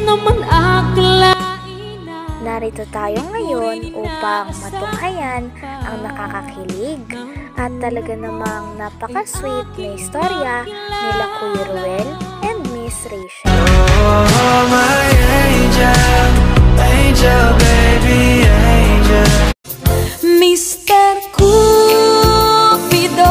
naman akalain na. Narito tayo ngayon upang matunghayan ang nakakakilig at talaga namang napaka-sweet na istorya nila Kuya Roel and Miss Reychelle. Oh, my angel, angel, baby, angel. Mr. Cupido,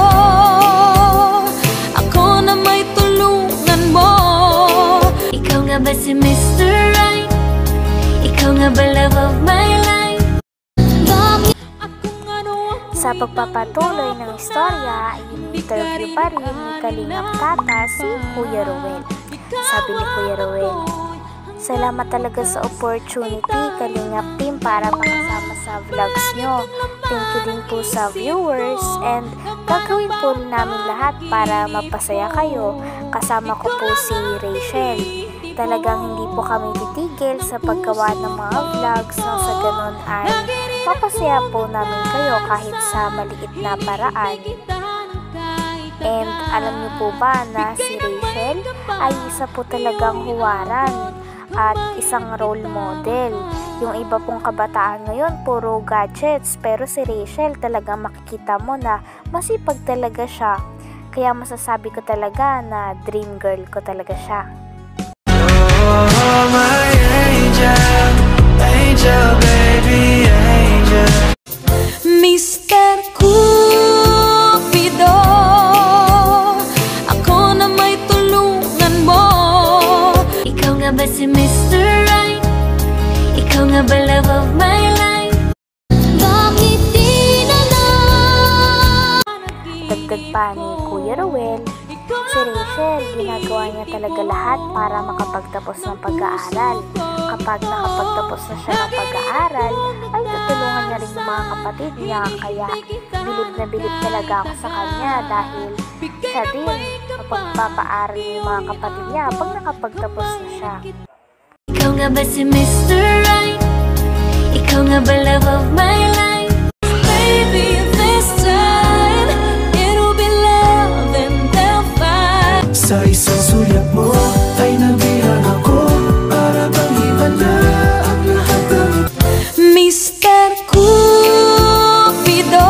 ako na may tulungan mo. Ikaw nga ba si Mr. Right? Ikaw nga ba love of my life? Sa pagpapatuloy ng istorya ay in-interview pa rin ni Kalingap Tata si Kuya Roel. Sabi ni Kuya Roel, "Salamat talaga sa opportunity, Kalingap Team, para makasama sa vlogs nyo. Thank you din po sa viewers and gagawin po namin lahat para mapasaya kayo. Kasama ko po si Reychelle. Talagang hindi po kami titigil sa paggawa ng mga vlogs nang sa ganun ay mapasaya po namin kayo kahit sa maliit na paraan." And alam niyo po ba na si Reychelle ay isa po talagang huwaran at isang role model. Yung iba pong kabataan ngayon puro gadgets, pero si Reychelle talagang makikita mo na masipag talaga siya. Kaya masasabi ko talaga na dream girl ko talaga siya. Oh, my angel, angel, baby, angel. Mr. Cupido, ako na may tulungan mo. Ikaw nga ba si Mr. Right? Ikaw nga ba love of my life? Bakit di na lang? Dagdag pa ni Kuya Roel, si Reychelle, ginagawa niya talaga lahat para makapagtapos ng pag-aaral. Kapag nakapagtapos na siya ng pag-aaral, ay tutulungan niya rin yung mga kapatid niya. Kaya bilib na bilib talaga ako sa kanya dahil siya din mapagpapaaral yung mga kapatid niya pag nakapagtapos na siya. Ikaw nga ba si Mr. Right? Ikaw nga ba love of my life? Baby, this time it'll be love and they'll fight. Sa isang sulyap mo ay nabihan ako, para bang iba na ang lahat ng Mr. Cupido.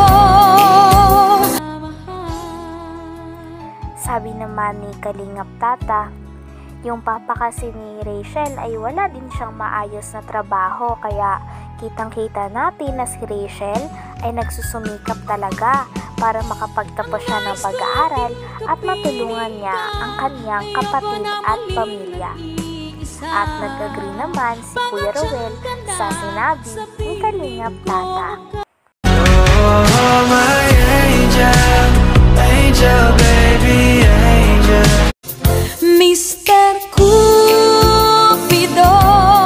Sabi naman ni Kalingap Tata, yung papa kasi ni Reychelle ay wala din siyang maayos na trabaho, kaya kitang-kita natin na si Reychelle ay nagsusumikap talaga para makapagtapos siya ng pag-aaral at matulungan niya ang kanyang kapatid at pamilya. At nag-agree naman si Kuya Roel sa sinabi ni Kalingap Tata. Oh, my angel, angel, baby, angel. Mr. Cupido,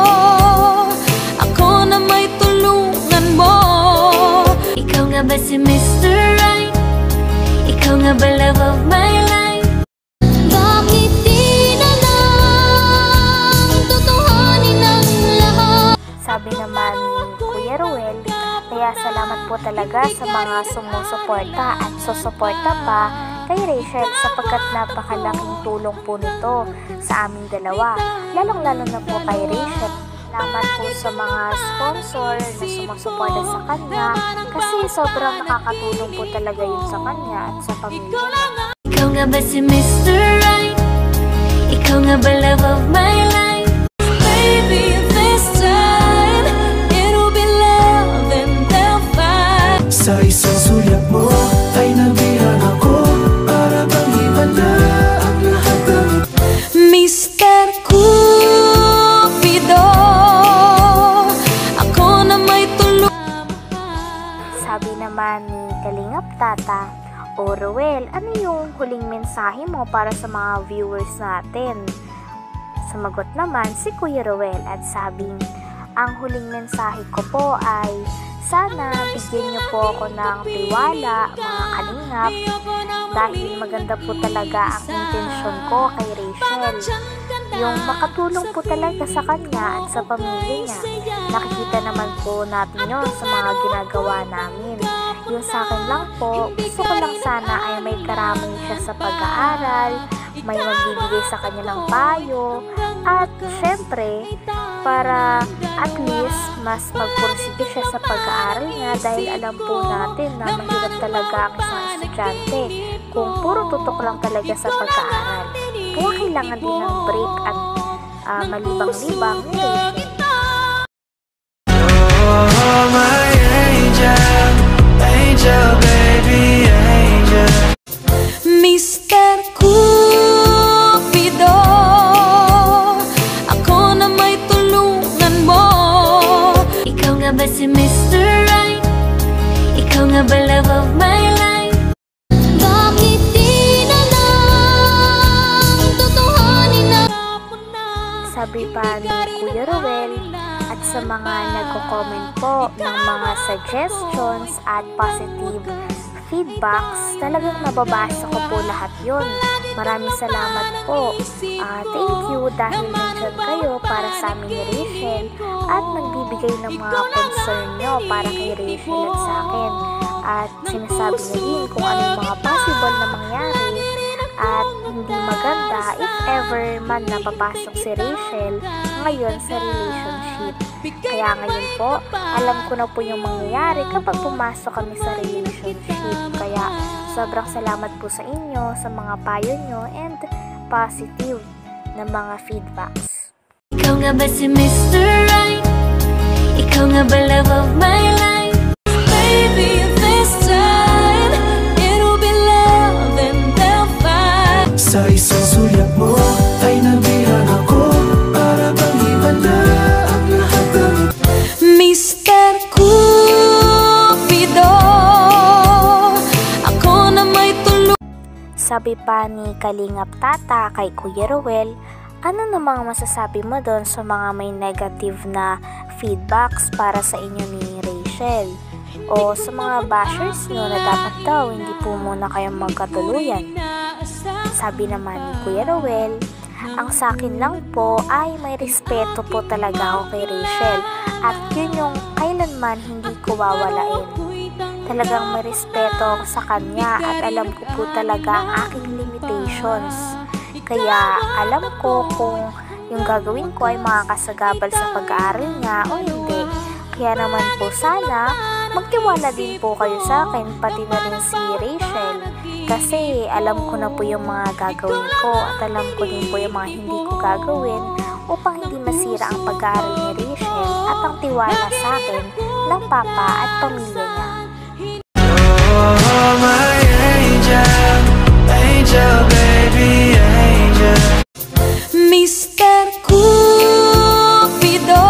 ako na may tulungan mo. Ikaw nga ba si Mr. Right? Ikaw nga ba love of my life? Bakit di na lang tutuhanin ang lahat? Sabi naman ni Kuya Roel, kaya salamat po talaga sa mga sumusuporta at susuporta pa kay Reychelle sapagkat napakalaking tulong po nito sa aming dalawa. Lalong-lalo na po kay Reychelle. Salamat po sa mga sponsor na sumusuporta sa kanya kasi sobrang nakakatulong po talaga yun sa kanya at sa pamilya niya. Ikaw nga ba si Mr. Right? Ikaw nga ba love of my life? Baby, this time it'll be love and they'll fight. Sa isang sulyap mo ay nabihan ako, para bang iba na ang lahat ng Mr. Cupido, ako na may tulungan. Sabi naman ni Kalingap Tata, "O Roel, ano yung huling mensahe mo para sa mga viewers natin?" Sumagot naman si Kuya Roel at sabing, "Ang huling mensahe ko po ay sana bigyan niyo po ako ng tiwala, mga kalingap, dahil maganda po talaga ang intensyon ko kay Reychelle. Yung makatulong po talaga sa kanya at sa pamilya niya. Nakikita naman po natin yun sa mga ginagawa namin. Yung sa akin lang po, gusto ko lang sana ay may karamay siya sa pag-aaral, may magbibigay sa kanya ng payo, At syempre, para at least mas magpursige siya sa pag-aaral niya dahil alam po natin na mahirap talaga ang isang estudyante kung puro tutok lang talaga sa pag-aaral. Kaya kailangan din ng break at malibang-libang ni Reychelle. Oh, my angel, angel, baby, angel. Mr. Cupido, ako na may tulungan mo. Ikaw nga ba si Mr. Right? Ikaw nga ba love of my life? Bakit di na lang tutuhanin na? Sabi pa ni Kuya Roel, at sa mga nagko-comment po ng mga suggestions at positive feedbacks, talagang nababasa ko po lahat yun. Maraming salamat po. Thank you dahil nandyan kayo para sa amin ni Reychelle at nagbibigay ng mga concern nyo para kay Reychelle at sa akin. At sinasabi nyo din kung ano yung mga possible na mangyari at hindi maganda if ever man napapasok si Reychelle ngayon sa relationship. Kaya ngayon po, alam ko na po yung mangyayari kapag pumasok kami sa relationship. Kaya sobrang salamat po sa inyo, sa mga payo nyo and positive na mga feedbacks. Ikaw nga ba si Mr. Right? Ikaw nga ba love of my life? Baby, this time it'll be love and they'll fight. Sa isang sulyap mo ay nabihan ako para bang iba na ang lahat ng Mr. Cupido, ako na may tulong. Sabi pa ni Kalingap Tata kay Kuya Roel, ano namang masasabi mo doon sa mga may negative na feedbacks para sa inyo ni Reychelle? O sa mga bashers nyo na dapat daw hindi po muna kayong magkatuluyan? Sabi naman ni Kuya Roel, ang sa akin lang po ay may respeto po talaga ako kay Reychelle at yun yung kailanman hindi ko wawalain. Talagang may respeto ako sa kanya at alam ko po talaga ang aking limitations. Kaya alam ko kung yung gagawin ko ay makakasagabal sa pag-aaral niya o hindi. Kaya naman po sana magtiwala din po kayo sa akin pati na rin si Reychelle. Kasi alam ko na po yung mga gagawin ko at alam ko din po yung mga hindi ko gagawin upang hindi masira ang pag-aaral ni Reychelle at ang tiwala sa akin ng papa at pamilya niya. Oh, my angel, angel, baby, angel. Mr. Cupido,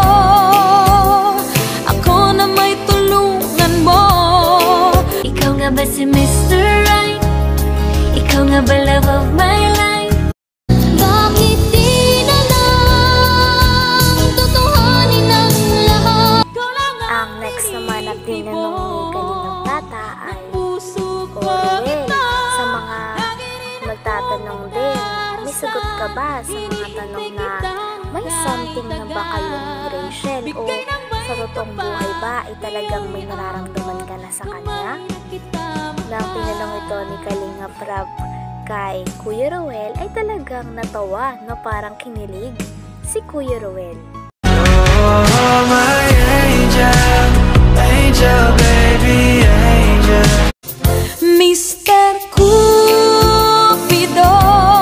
ako na may tulungan mo. Ikaw nga ba si Mr. Right? Ikaw nga ba love of my life? Bakit di na lang tutuhanin ang lahat? Ang next naman na tinanong ni Kalingap Tata ay Roel, sa mga magtatanong din, may sagot ka ba sa mga tanong na may something na ba kayo ni Reychelle o sa totoong buhay ba ay talagang may nararamdaman ka na sa kanya? Nang tinanong ito ni Kalingap Rab kay Kuya Roel ay talagang natawa na parang kinilig si Kuya Roel. Oh, my angel, angel, baby, angel. Mr. Cupido,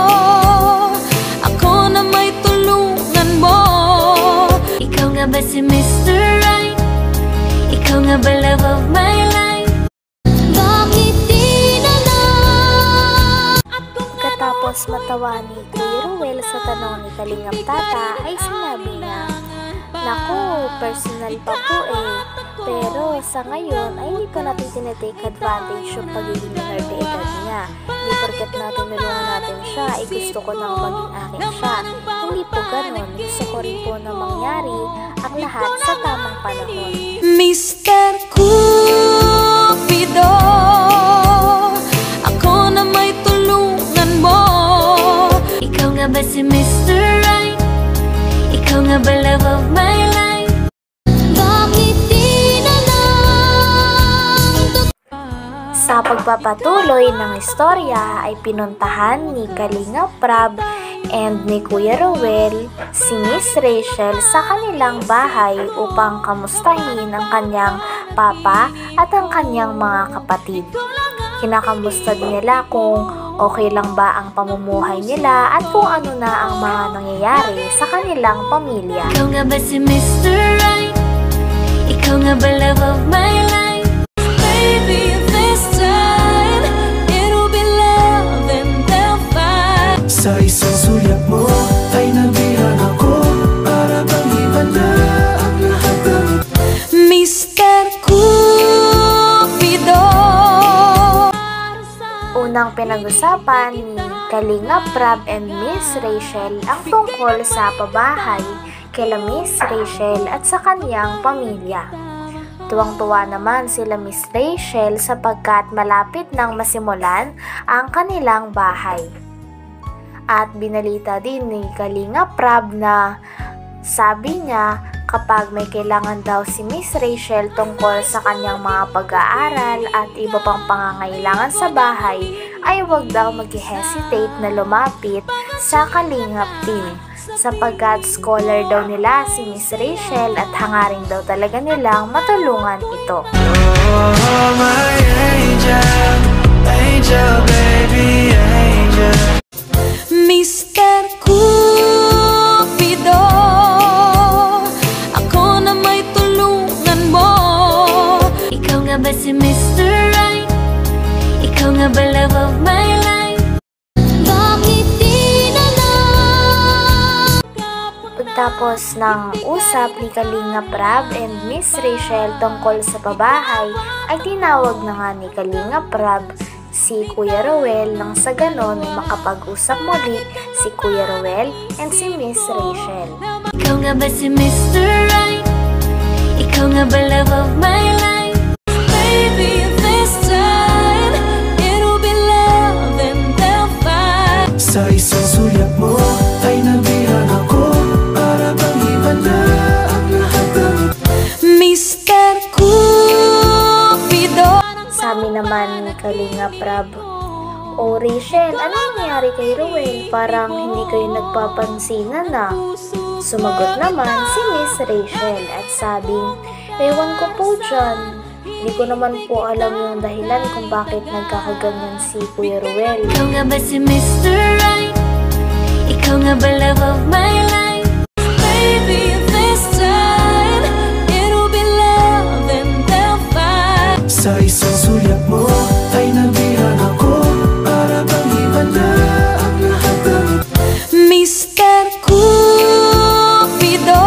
ako na may tulungan mo. Ikaw nga ba si Mr. Right? Ikaw nga ba love of my life? Bakit di na lang? Katapos matawa ni Kuya Roel sa tanong ni Kalingap Tata ay sinabi niya, naku, personal pa po eh. Pero sa ngayon ay hindi pa natin tinitake advantage yung pagiging minor de edad niya. Hindi porket na tinulungan natin siya ay gusto ko nang maging akin siya. Hindi po ganun. Gusto ko rin po na mangyari ang lahat sa tamang panahon. Mr. Cupido, ako na may tulungan mo. Ikaw nga ba si Mr. Right? Ikaw nga ba love of my life? Bakit di na lang? Sa pagpapatuloy ng istorya ay pinuntahan ni Kalingap Rab and ni Kuya Roel si Miss Reychelle sa kanilang bahay upang kamustahin ang kanyang papa at ang kanyang mga kapatid. Kinakamusta din nila kung okay lang ba ang pamumuhay nila at kung ano na ang mga nangyayari sa kanilang pamilya. Ikaw nga ba si Mr. Right? Ikaw nga ba love of my life? Baby, this time it'll be love and they'll fight. Sa isang sulyap mo ay nabihan ako para bang himanda ang lahat ng Mr. Cupido. Unang pinag-usapan ni Kalinga Prab and Miss Reychelle ang tungkol sa pabahay kila Miss Reychelle at sa kanyang pamilya. Tuwang-tuwa naman sila Miss Reychelle sapagkat malapit nang masimulan ang kanilang bahay. At binalita din ni Kalinga Prab na sabi niya kapag may kailangan daw si Miss Reychelle tungkol sa kanyang mga pag-aaral at iba pang pangangailangan sa bahay ay huwag daw mag-hesitate na lumapit sa Kalingap team sapagkat scholar daw nila si Miss Reychelle at hangarin daw talaga nilang matulungan ito. Oh, my angel, angel, baby, angel. Mr. Cupido, ako na may tulungan mo. Ikaw nga ba si Mr. Right? Ikaw nga ba love of my life? Bakit di na lang? Pagtapos ng usap ni Kalinga Prab and Miss Reychelle tungkol sa pabahay, ay tinawag na nga ni Kalinga Prab si Kuya Roel nang sa ganon ay makapag-usap muli si Kuya Roel and si Miss Reychelle. Ikaw nga ba si Mr. Right? Ikaw nga ba love of my life? Baby, this time it'll be love and they'll fight. Sa isang sulyap mo ay nabihan ako para bang himanda ang lahat ng Mr. Cupido. Sabi naman ni Kalinga Prab, "O Reychelle, ano nangyari kay Roel? Parang hindi kayo nagpapansinan na." Sumagot naman si Miss Reychelle at sabing, "Ewan ko po dyan. Hindi ko naman po alam yung dahilan kung bakit nagkakaganyan si Kuya Roel." Ikaw nga ba si Mr. Right? Ikaw nga ba love of my life? Baby, this time it'll be love and they'll fight. Sa isang sulyap mo ay nabihan ako para bang himanda ang lahat ng Mr. Cupido,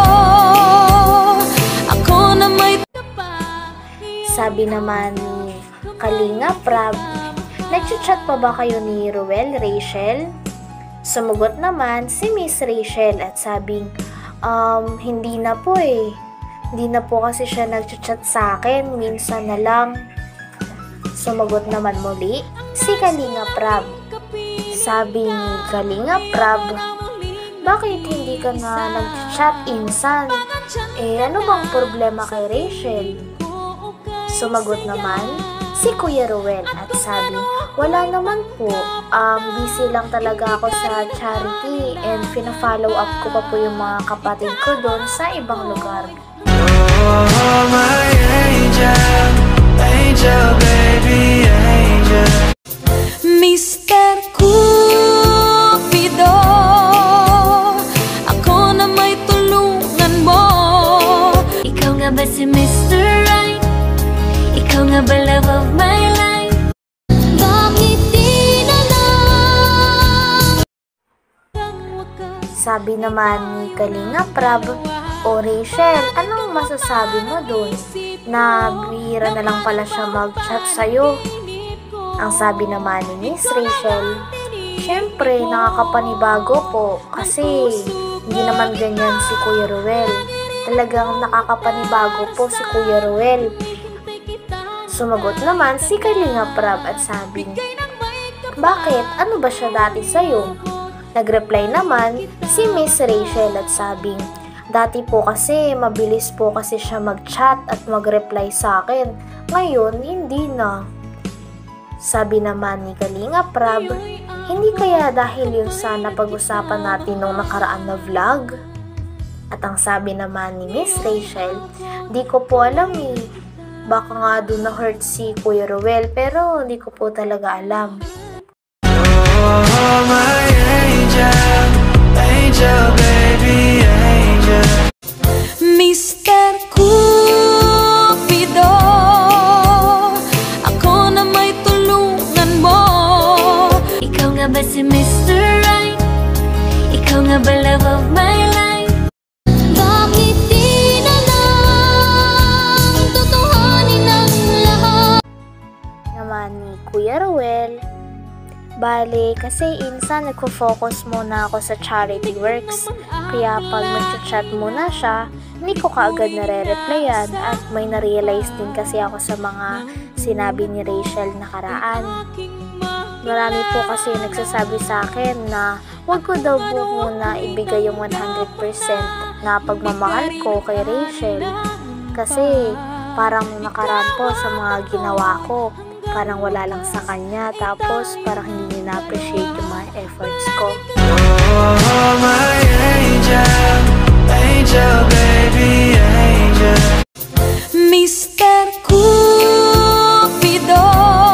ako na may Sabi naman ni Kalinga Prab, "Nagchat-chat pa ba kayo ni Roel, Reychelle?" Sumagot naman si Miss Reychelle at sabing, Hindi na po eh. Hindi na po kasi siya nagchat-chat sa akin, minsan na lang." Sumagot naman muli si Kalinga Prab. Sabi ni Kalinga Prab, "Bakit hindi ka na nag-chat insan? Ano bang problema kay Reychelle?" Sumagot naman si Kuya Roel at sabi, "Wala naman po. Busy lang talaga ako sa charity and pina-follow up ko pa po yung mga kapatid ko doon sa ibang lugar." Oh, my angel, angel, baby, angel. Mr. Cupido, ako na may tulungan mo. Ikaw nga ba si Mr. Right? Ikaw nga ba love of my life? Bakit di na lang? Sabi naman ni Kalinga Prab, "O Reychelle, anong masasabi mo dun? Na bihira na lang pala siya mag-chat sa'yo." Ang sabi naman ni Miss Reychelle, "Syempre, nakakapanibago po kasi hindi naman ganyan si Kuya Roel. Talagang nakakapanibago po si Kuya Roel." Sumagot naman si Kalinga Prab at sabi, "Bakit? Ano ba siya dati sa'yo?" Nag-reply naman si Miss Reychelle at sabing, "Dati po kasi mabilis po kasi siya mag-chat at mag-reply sa akin. Ngayon, hindi na." Sabi naman ni Kalinga Prab, Hindi kaya dahil yun sa napag-usapan natin nung nakaraan na vlog? At ang sabi naman ni Miss Reychelle, di ko po alam eh. Baka nga doon na-hurt si Kuya Roel, pero hindi ko po talaga alam. Oh, my angel, angel, baby, angel. Mr. Cupido, ako na may tulungan mo. Ikaw nga ba si Mr. Right? Ikaw nga ba love of my life? Bakit di na lang tutuhanin ang lahat? Naman ni Kuya Roel, bale kasi insan nagfo-focus muna ako sa charity works, kaya pag nag-chat muna siya, hindi ko kaagad nare-replyan at may na-realize din kasi ako sa mga sinabi ni Reychelle nakaraan. Marami po kasi nagsasabi sa akin na wag ko daw po muna ibigay yung 100% na pagmamahal ko kay Reychelle kasi parang nakaraan po sa mga ginawa ko. Parang wala lang sa kanya, tapos parang hindi niya na-appreciate yung mga efforts ko. Oh, my angel, angel, baby, angel. Mr. Cupido,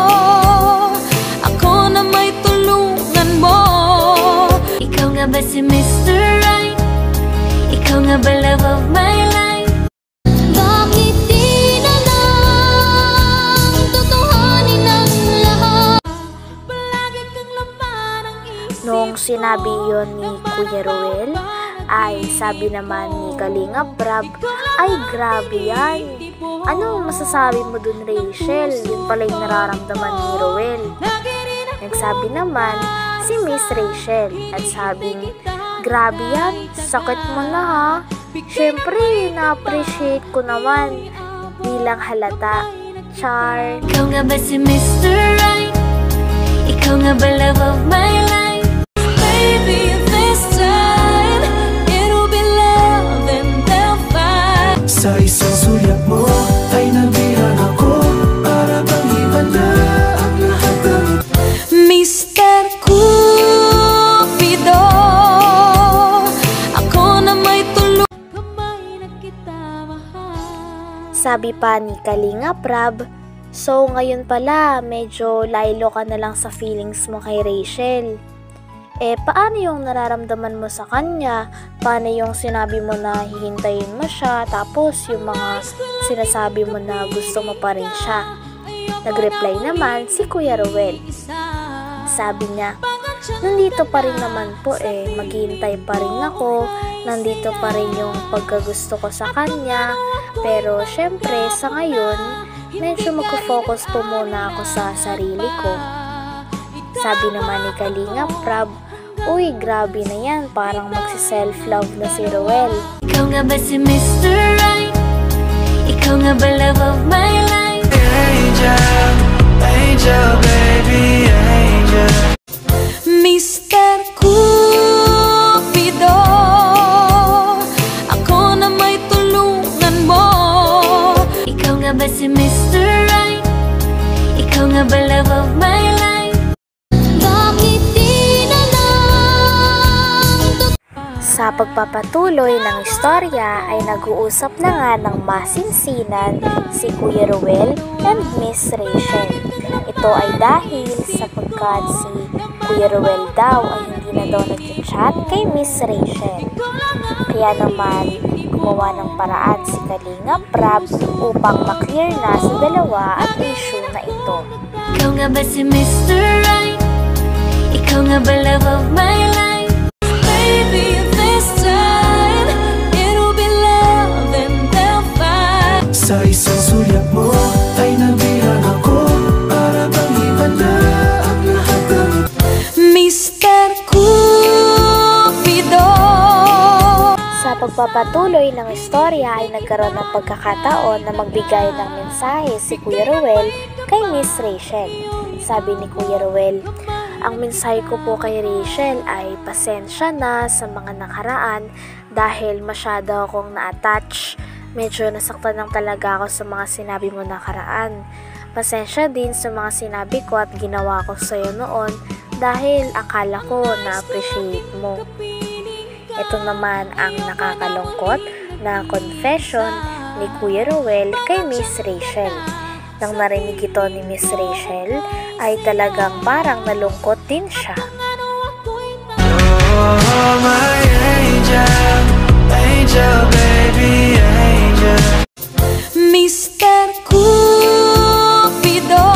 ako na may tulungan mo. Ikaw nga ba si Mr. Right? Ikaw nga ba love of my life? Bakit di na lang tutuhanin ang lahat? Palagi kang laman ang isip. Nung sinabi yon ni Kuya Roel, ay sabi naman ni Kalingap Rab, ay grabe yan. Anong masasabi mo dun, Reychelle? Yun pala yung nararamdaman ni Roel. Nagsabi naman si Miss Reychelle at sabing, grabe yan, sakit mo na ha. Siyempre, na-appreciate ko naman. Bilang halata. Char. Ikaw nga ba si Mr. Right? Ikaw nga ba love of my life? Baby, this time it'll be love and they'll fight. Sa isang sulyap mo ay nabihan ako para bang himala ang lahat ng Mr. Cupido, ako na may tulong. Kamay na kita mahal. Sabi pa ni Kalingap Rab, so ngayon pala medyo laylo ka na lang sa feelings mo kay Reychelle. Paano yung nararamdaman mo sa kanya? Paano yung sinabi mo na hihintayin mo siya, tapos yung mga sinasabi mo na gusto mo pa rin siya? Nag-reply naman si Kuya Roel. Sabi niya, nandito pa rin naman po maghihintay pa rin ako, nandito pa rin yung pagkagusto ko sa kanya, pero syempre sa ngayon, medyo mag-focus po muna ako sa sarili ko. Sabi naman ni Kalingap Rab, uy, grabe na yan, parang magsi-self-love na si Roel. Ikaw nga ba si Mr. Right? Ikaw nga ba love of my life? angel, angel, baby, angel. Mr. Cupido, ako na may tulungan mo. Ikaw nga ba si Mr. Right? Ikaw nga ba love of my life? Bakit di na lang Sa pagpapatuloy ng istorya ay nag-uusap na nga ng masinsinan si Kuya Roel and Miss Reychelle. Ito ay dahil sapagkat si Kuya Roel daw ay hindi na daw nag-chat kay Miss Reychelle. Kaya naman gumawa ng paraan si Kalingap Rab upang maklear na sa dalawa ang issue na ito. Ikaw nga ba si Mr. Right? Ikaw nga ba love of my life? Baby, this time it'll be love and they'll fight. Sa isang sulyap mo ay nabihan ako para bang himala ang lahat ng Mr. Cupido. Sa pagpapatuloy ng istorya ay nagkaroon ng pagkakataon na magbigay ng mensahe si Kuya Roel kay Miss Reychelle. Sabi ni Kuya Roel, ang mensahe ko po kay Reychelle ay pasensya na sa mga nakaraan dahil masyado akong na-attach. Medyo nasaktan lang talaga ako sa mga sinabi mo nakaraan. Pasensya din sa mga sinabi ko at ginawa ko sa'yo noon dahil akala ko na-appreciate mo. Ito naman ang nakakalungkot na confession ni Kuya Roel kay Miss Reychelle. Nang narinig ito ni Miss Reychelle ay talagang parang nalungkot din siya. Oh, my angel, angel, baby, angel. Mr. Cupido,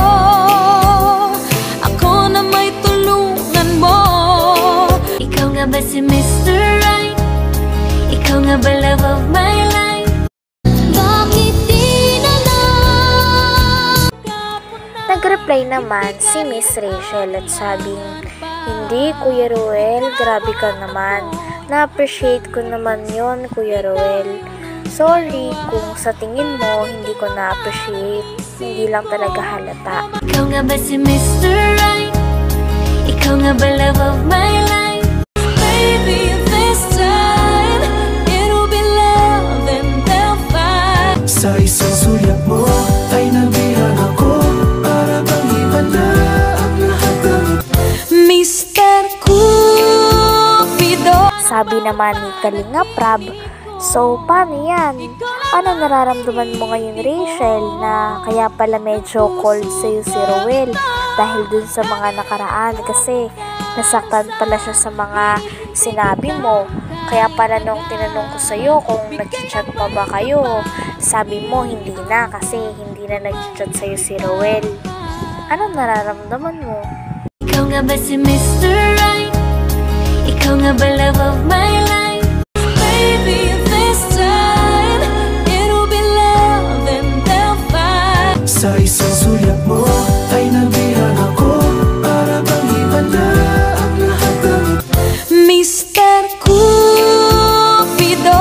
ako na may tulungan mo. Ikaw nga ba si Mr. Right? Ikaw nga ba love of my life? Bakit di na lang? Nag-reply naman si Miss Reychelle at sabing, "Hindi, Kuya Roel, grabe ka naman. Na-appreciate ko naman yon, Kuya Roel. Sorry kung sa tingin mo hindi ko na-appreciate, hindi lang talaga halata." Ikaw nga ba si Mr. Right? Ikaw nga ba love of my life? Baby, this time it'll be love and they'll fight. Sa isang sulyap mo ay nabihan ako, para bang iba na ang lahat ng Mr. Cupido. Sabi naman ni Kalinga Prab, "So, paano yan? Ano nararamdaman mo ngayon, Reychelle, na kaya pala medyo cold sa'yo si Roel dahil dun sa mga nakaraan kasi nasaktan pala siya sa mga sinabi mo. Kaya pala nung tinanong ko sa'yo kung nag-chat pa ba kayo, sabi mo hindi na kasi hindi na nag-chat sa'yo si Roel. Ano nararamdaman mo?" Ikaw nga ba si Mr. Right? Ikaw nga ba love of my life? Baby, this time it'll be love and they'll fight. Sa isang sulyap mo ay nabihan ako, para bang iba na ang lahat ng Mr. Cupido,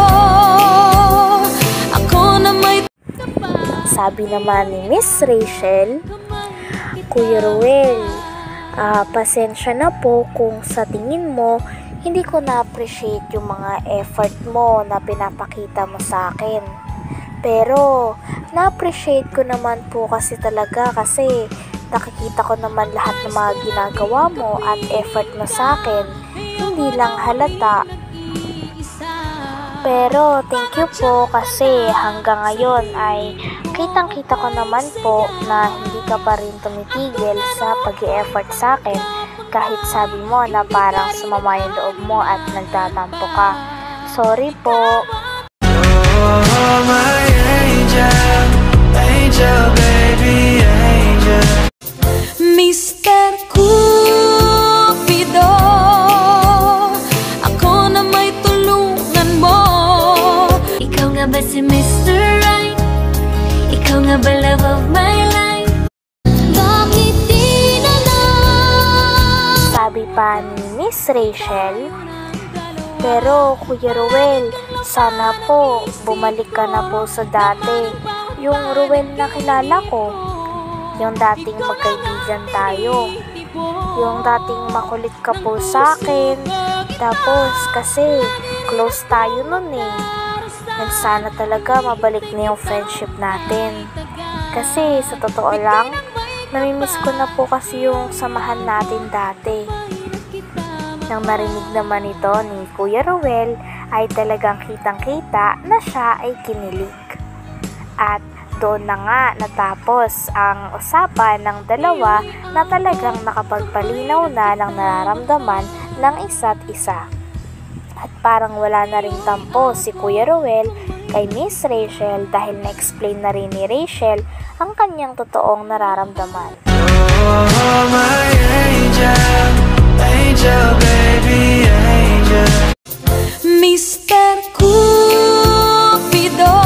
ako na may Sabi naman ni Miss Reychelle, "Kuya Roel, pasensya na po kung sa tingin mo hindi ko na-appreciate yung mga effort mo na pinapakita mo sa akin. Pero na-appreciate ko naman po kasi talaga kasi nakikita ko naman lahat ng mga ginagawa mo at effort mo sa akin, hindi lang halata. Pero thank you po kasi hanggang ngayon ay kitang-kita ko naman po na hindi ka pa rin tumitigil sa pag-i-effort sa akin kahit sabi mo na parang sumama yung loob mo at nagtatampo ka. Sorry po." Oh, my angel, angel, baby, angel. Mr. Cupido, ako na may tulungan mo. Ikaw nga ba si Mr. Right? Ikaw nga ba love of my life? Bakit di na lang? Sabi pa ni Miss Reychelle, "Pero Kuya Roel, sana po bumalik ka na po sa dati. Yung Roel na kilala ko. Yung dating magkaibigan tayo. Yung dating makulit ka po sa akin. Tapos kasi close tayo nun eh. And sana talaga mabalik na yung friendship natin. Kasi sa totoo lang, namimiss ko na po kasi yung samahan natin dati." Nang narinig naman ito ni Kuya Roel ay talagang kitang-kita na siya ay kinilig. At doon na nga natapos ang usapan ng dalawa na talagang nakapagpalinaw na ng nararamdaman ng isa't isa. At parang wala na ring tampo si Kuya Roel kay Miss Reychelle dahil na-explain na rin ni Reychelle ang kanyang totoong nararamdaman. Oh, my angel, angel, baby, angel. Mr. Cupido,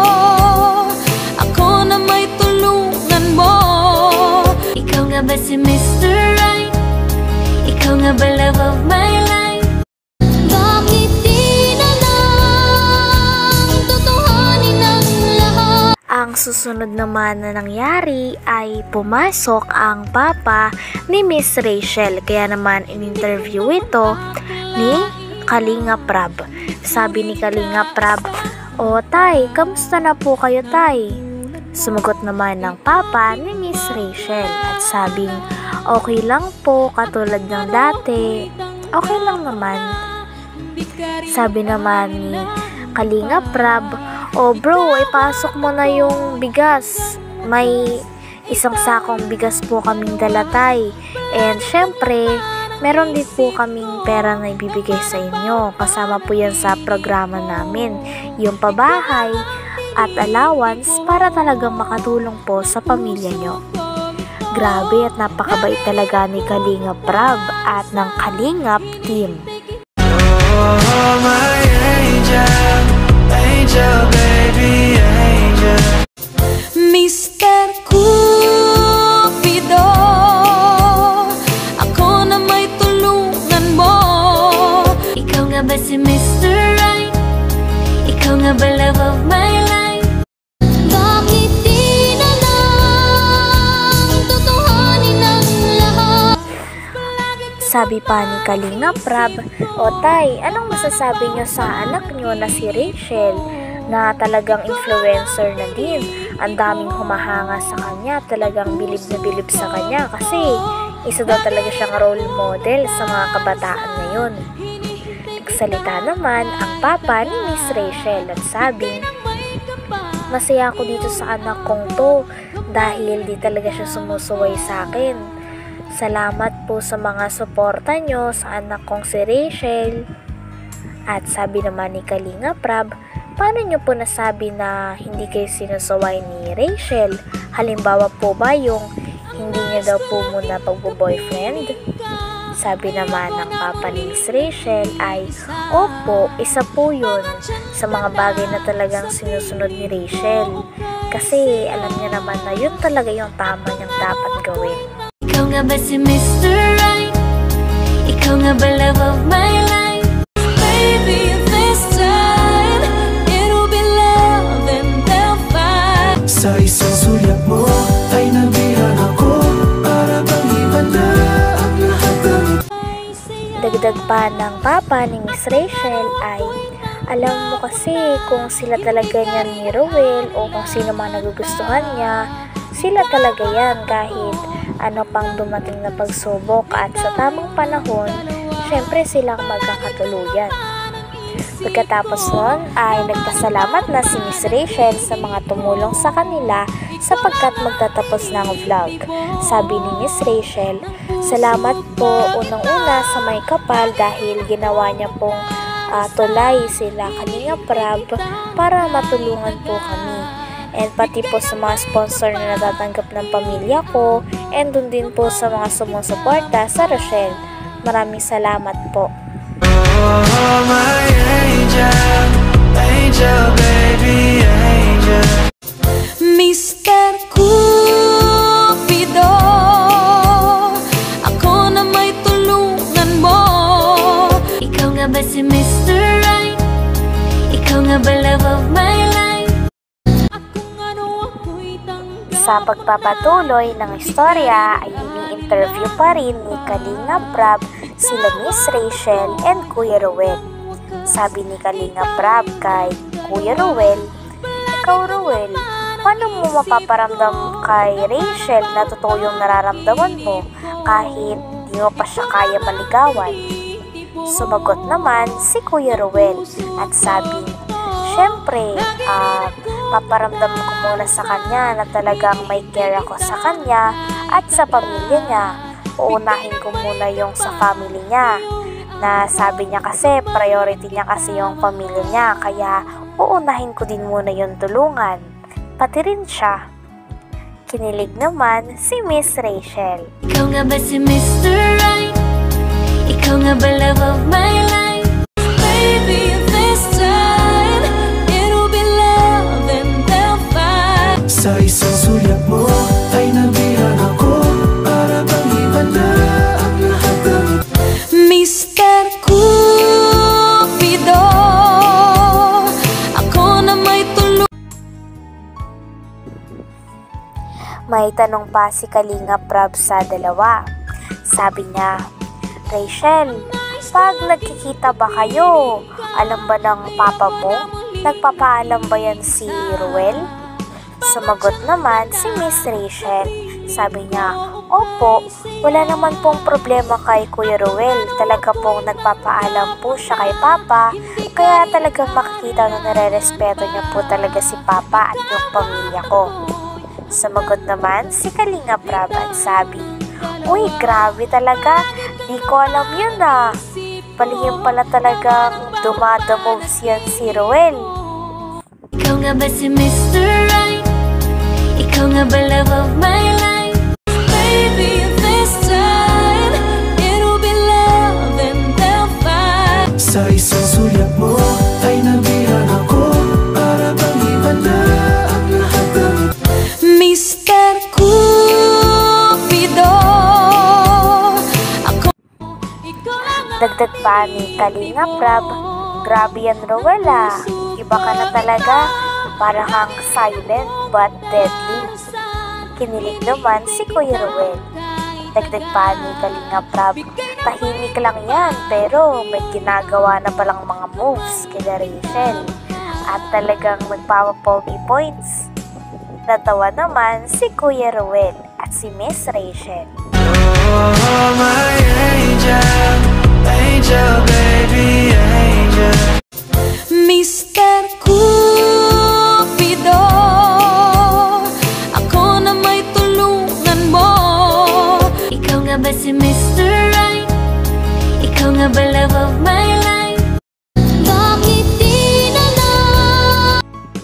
ako na may tulungan mo. Ikaw nga ba si Mr. Right? Ikaw nga ba love of my life? Bakit di na lang tutuhanin ang lahat? Ang susunod naman na nangyari ay pumasok ang papa ni Miss Reychelle. Kaya naman in-interview ito ni Kalinga Prab. Sabi ni Kalinga Prab, "O Tay, kamusta na po kayo Tay?" Sumagot naman ng papa ni Miss Rachel at sabing okay lang po katulad ng dati, okay lang naman. Sabi naman ni Kalingap Rab, "O bro, ipasok mo na yung bigas. May isang sakong bigas po kaming dalatay. And syempre, meron din po kaming pera na ibibigay sa inyo. Kasama po yan sa programa namin. Yung pabahay at allowance para talagang makatulong po sa pamilya nyo." Grabe at napakabait talaga ni Kalingap Rab at ng Kalingap team. Oh, my angel, angel, baby, angel. Mr. Cupido, ako na may tulungan mo. Ikaw nga ba si Mr. Right? Ikaw nga ba love of my life? Bakit di na lang tutuhanin ang lahat? Sabi pa ni Kalingap Rab, "O tay, anong masasabi nyo sa anak nyo na si Reychelle na talagang influencer na din? Ang daming humahanga sa kanya, talagang bilib na bilib sa kanya kasi isa daw talaga siyang role model sa mga kabataan ngayon." Nagsalita naman ang papa ni Miss Reychelle at sabi, "Masaya ako dito sa anak kong to dahil di talaga siya sumusuway sa akin. Salamat po sa mga suporta nyo sa anak kong si Reychelle." At sabi naman ni Kalingap Rab, "Paano nyo po nasabi na hindi kayo sinusuway ni Reychelle? Halimbawa po ba yung hindi niya daw po muna pagbo-boyfriend?" Sabi naman ng papa ni Miss Reychelle ay, "Opo, isa po yun sa mga bagay na talagang sinusunod ni Reychelle. Kasi alam niya naman na yun talaga yung tama niyang dapat gawin." Ikaw nga ba si Mr. Right? Ikaw nga ba love of my life? Baby, this time it'll be love and they'll fight. Sa isang sulyap mo ay nabihan ako para bang himala ang lahat ng Dagdag pa ng papa ni Miss Reychelle ay, "Alam mo kasi kung sila talaga niyan ni Roel o kung sino man nagugustuhan niya, sila talaga yan kahit ano pang dumating na pagsubok at sa tamang panahon, syempre silang magkakatuluyan." Pagkatapos nun ay nagpasalamat na si Miss Reychelle sa mga tumulong sa kanila sapagkat magtatapos ng vlog. Sabi ni Miss Reychelle, "Salamat po unang-una sa may kapal dahil ginawa niya pong tulay sila Kalingap Rab para matulungan po kami. And pati po sa mga sponsor na natatanggap ng pamilya ko and dun din po sa mga sumusuporta sa Reychelle. Maraming salamat po." Oh, my angel, angel, baby, angel. Mr. Cupido, ako na may tulungan mo. Ikaw nga ba si Mr. Right? Ikaw nga ba love of my life? Sa pagpapatuloy ng istorya ay ini-interview pa rin ni Kalingap Rab sila Miss Reychelle and Kuya Roel. Sabi ni Kalingap Rab kay Kuya Roel, "Ikaw Roel, paano mo mapaparamdam kay Reychelle na totoo yung nararamdaman mo kahit di mo pa siya kaya maligawan?" Sumagot naman si Kuya Roel at sabi, "Syempre, paparamdam ko muna sa kanya na talagang may care ako sa kanya at sa pamilya niya. Uunahin ko muna yung sa family niya. Na sabi niya kasi, priority niya kasi yung pamilya niya, kaya uunahin ko din muna yung tulungan. Pati rin siya." Kinilig naman si Miss Reychelle. Ikaw nga ba si Mr. Right? Ikaw nga ba love of my life? Baby, this time it'll be love and they'll fight. Sa isang sulyap mo ay nabihan ako para bang himala ang lahat ng Mr. Cupido, ako na may tulungan. May tanong pa si Kalingap Rab sa dalawa. Sabi niya, "Reychelle, pag nagkikita ba kayo, alam ba ng papa mo? Nagpapaalam ba yan si Roel?" Sumagot naman si Miss Reychelle, Sabi niya, opo, wala naman pong problema kay Kuya Roel. Talaga pong nagpapaalam po siya kay Papa, kaya talagang makikita na nare-respeto niya po talaga si Papa at yung pamilya ko. Sumagot naman si Kalinga Prab at sabi, uy, grabe talaga, di ko alam yun ah. Palihim pala talagang dumadamoves yan si Roel. Ikaw nga ba si Mr. Right? Ikaw nga ba love of my life? Baby, this time it'll be love and they'll fight. Sa isang sulyap mo ay nabihan ako, para bang iba na ang lahat ng Mr. Cupido, ako, ikaw lang ang Dagdag pa ni Kalinga Prab, grabe yan Roel ah. Iba ka na talaga, para kang silent but deadly. Kinilig naman si Kuya Roel. Dagdag pa ni Kalinga Prab, tahimik lang yan pero may ginagawa na palang mga moves kila Reychelle at talagang magpapapogi points. Natawa naman si Kuya Roel at si Miss Reychelle. Oh, my angel, angel, baby, angel. Mr. Cupido, ako na may tulungan mo. Ikaw nga ba si Mr. Right? Ikaw nga ba love of my life? Bakit di na lang?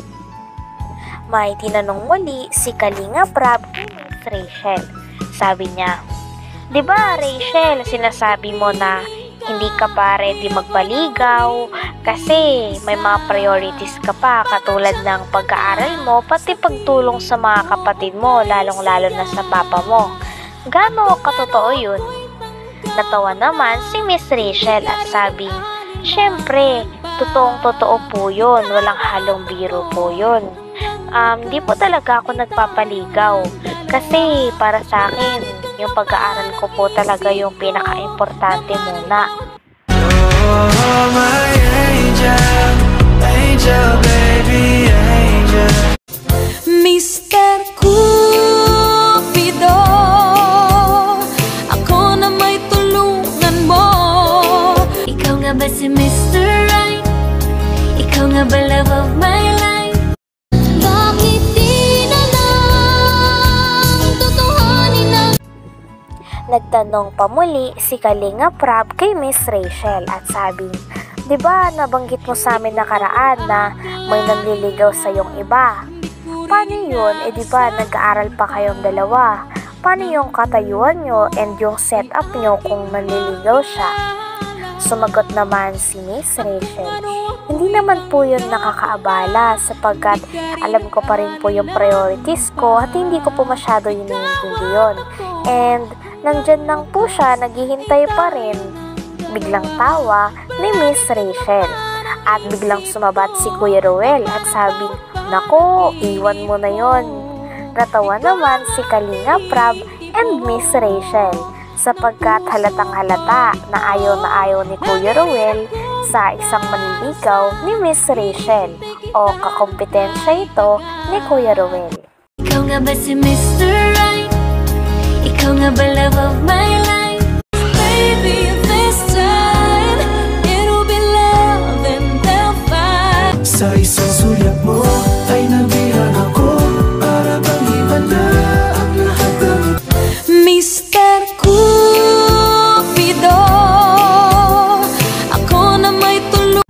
May tinanong muli si Kalinga Prab kay Miss Reychelle. Sabi niya, di ba Reychelle, sinasabi mo na hindi ka pa ready magpaligaw kasi may mga priorities ka pa katulad ng pag-aaral mo pati pagtulong sa mga kapatid mo lalong-lalo na sa papa mo. Gaano katotoo yun? Natawa naman si Miss Reychelle at sabi, syempre, totoong-totoo po yun, walang halong biro po yun. Di po talaga ako nagpapaligaw kasi para sa akin, yung pag-aaral ko po talaga yung pinaka-importante muna. Oh, my angel, angel, baby, angel. Mr. Cupido, ako na may tulungan mo. Ikaw nga ba si Mr. Right? Ikaw nga ba love of my life? Bakit di na lang tutuhanin ang Nagtanong pa muli si Kalinga Prab kay Miss Reychelle at sabi, di ba nabanggit mo sa amin nakaraan na may nanliligaw sa yung iba? Paano yun? Di ba nag-aaral pa kayong dalawa? Paano yung katayuan nyo and yung setup nyo kung nanliligaw siya? Sumagot naman si Miss Reychelle, hindi naman po yun nakakaabala sapagkat alam ko pa rin po yung priorities ko at hindi ko po masyado iniintindi yun. And nandyan lang po siya, naghihintay pa rin. Biglang tawa ni Miss Reychelle at biglang sumabat si Kuya Roel at sabing, nako, iwan mo na yon. Natawa naman si Kalinga Prab and Miss Reychelle sapagkat halatang halata na ayaw ni Kuya Roel sa isang manliligaw ni Miss Reychelle o kakompetensya ito ni Kuya Roel. ikaw nga ba si Mr. Right? Ikaw nga ba love of my life? Baby, this time it'll be love and they'll fight. Sa isang sulyap mo ay nabihan ako, para bang iba na ang lahat ng Mr. Cupido, ako na may tulungan.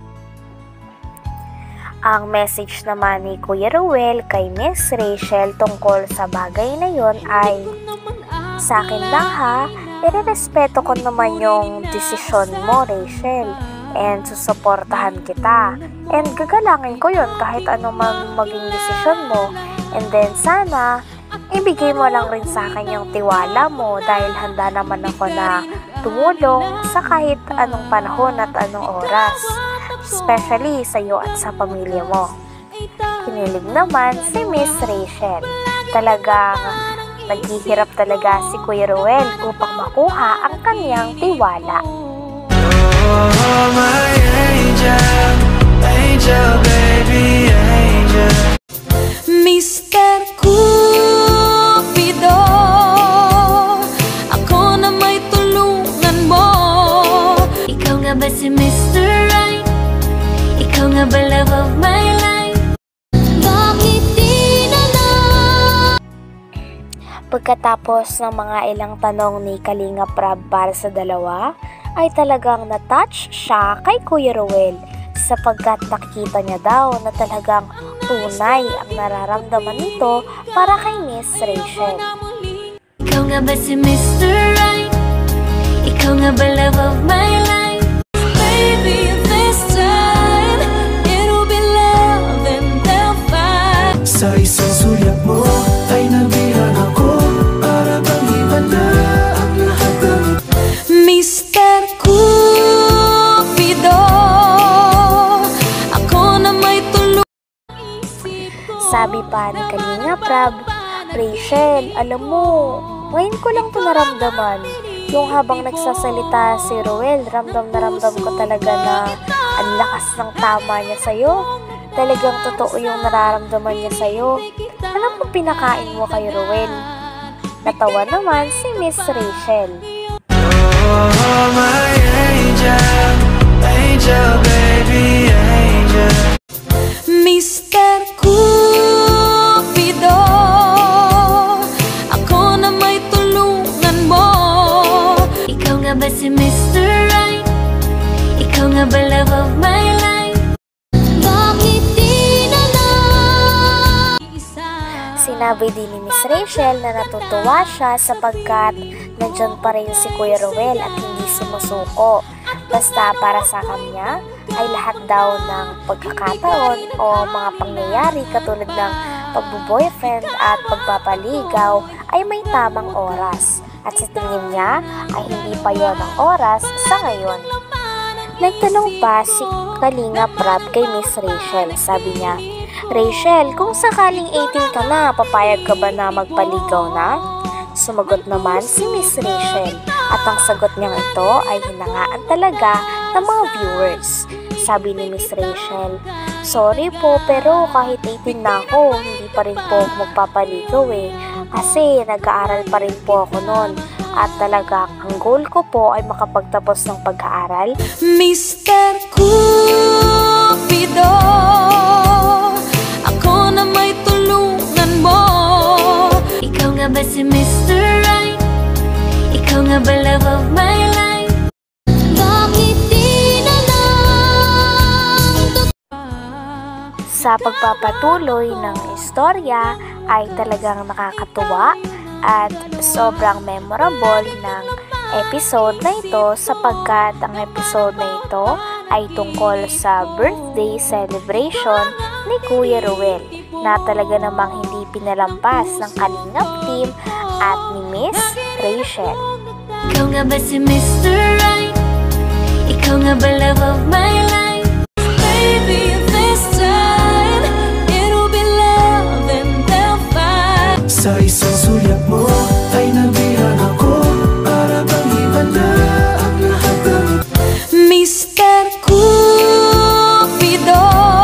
Ang message naman ni Kuya Roel kay Miss Reychelle tungkol sa bagay na yon ay, sa akin lang ha, irerespeto ko naman yung desisyon mo Reychelle and susuportahan kita and gagalangin ko yun kahit ano man maging desisyon mo, and then sana ibigay mo lang rin sa akin yung tiwala mo dahil handa naman ako na tumulong sa kahit anong panahon at anong oras, especially sa iyo at sa pamilya mo. Kinilig naman si Miss Reychelle. Talagang naghihirap talaga si Kuya Roel upang makuha ang kanyang tiwala. Oh, my angel, angel, baby, angel. Mr. Cupido, nga ba love of my life? Bakit di na lang? Pagkatapos ng mga ilang tanong ni Kalingap Rab para sa dalawa, ay talagang na-touch siya kay Kuya Roel sapagkat nakikita niya daw na talagang tunay ang nararamdaman nito para kay Miss Reychelle. Ikaw nga ba si Mr. Right? Ikaw nga ba love of my life? Baby, this time it'll be love and they'll fight. Sa isang sulyap mo ay nabihan ako, para bang iba na ang lahat ng Mr. Cupido, ako na may tulong. Sabi pa ni Kalingap Rab, Reychelle, alam mo, ngayon ko lang ito naramdaman. Yung habang nagsasalita si Roel, ramdam na ramdam ko talaga na ang lakas ng tama niya sa'yo. Talagang totoo yung nararamdaman niya sa'yo. Ano kung pinakain mo kay Roel? Natawa naman si Miss Reychelle. Oh, my angel, angel, baby, angel. Mr. Cupido, ako na may tulungan mo. Ikaw nga ba si Mr. Right? Ikaw nga ba love of my life? Bakit di na lang? Sinabi din ni Miss Reychelle na natutuwa siya sapagkat nandyan pa rin si Kuya Roel at hindi sumusuko. Basta para sa kanya ay lahat daw ng pagkakataon o mga pangyayari katulad ng pagbo-boyfriend at pagpapaligaw ay may tamang oras. At sa tingin niya ay hindi pa yon ang oras sa ngayon. Nagtanong pa si Kalingap Rab kay Miss Reychelle. Sabi niya, Reychelle, kung sakaling 18 ka na, papayag ka ba na magpaligaw na? Sumagot naman si Miss Reychelle at ang sagot niyang ito ay hinangaan talaga ng mga viewers. Sabi ni Miss Reychelle, sorry po pero kahit 18 na ako, hindi pa rin po ako magpapaligaw kasi nag-aaral pa rin po ako noon at talaga ang goal ko po ay makapagtapos ng pag-aaral. Mr. Cupido, ako na may tulungan mo. Ikaw nga ba si Mr. Right? Ikaw nga ba love of my life? Bakit di na lang? Sa pagpapatuloy ng istorya ay talagang nakakatuwa at sobrang memorable ng episode na ito sapagkat ang episode na ito ay tungkol sa birthday celebration ni Kuya Roel na talaga namang hindi pinalampas ng Kalingap team at ni Miss Reychelle. Ikaw nga ba si Mr. Right? Ikaw nga ba love of my life? Baby, this time it'll be love and they'll fight. Sa isang sulyap mo ay nabihan ako, para bang iba na ang lahat ng Mr. Cupido.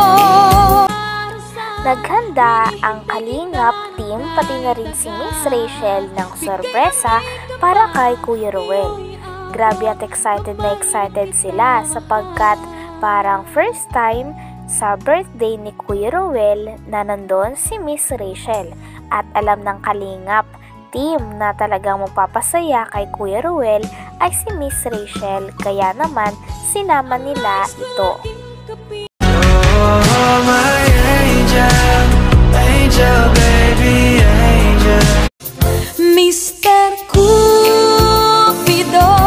Naghanda ang Kalingap team pati na rin si Miss Reychelle ng sorpresa para kay Kuya Roel. Grabe at excited na excited sila sapagkat parang first time sa birthday ni Kuya Roel na nandun si Miss Reychelle at alam ng Kalingap team na talagang magpapasaya kay Kuya Roel ay si Miss Reychelle kaya naman sinama nila ito. Oh, my angel, angel, baby, angel. Mr. Cupido,